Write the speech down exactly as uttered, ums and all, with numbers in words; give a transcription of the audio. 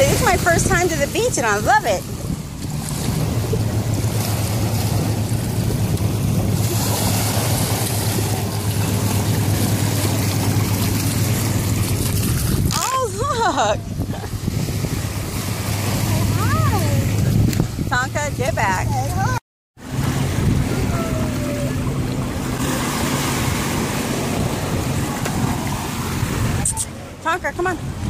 This is my first time to the beach and I love it. Look. Tonka, get back. Tonka, come on.